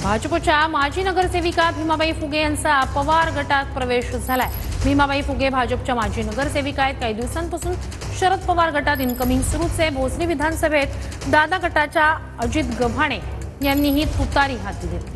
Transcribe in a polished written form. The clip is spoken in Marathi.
भाजपच्या माजी नगरसेविका भीमाबाई फुगे यांचा पवार गटात प्रवेश झालाय। भीमाबाई फुगे भाजपच्या माजी नगरसेविका आहेत। काही दिवसांपासून शरद पवार गटात इनकमिंग सुरूच आहे। भोसरी विधानसभेत दादा गटाच्या अजित गव्हाणे यांनीही तुतारी हाती दिली।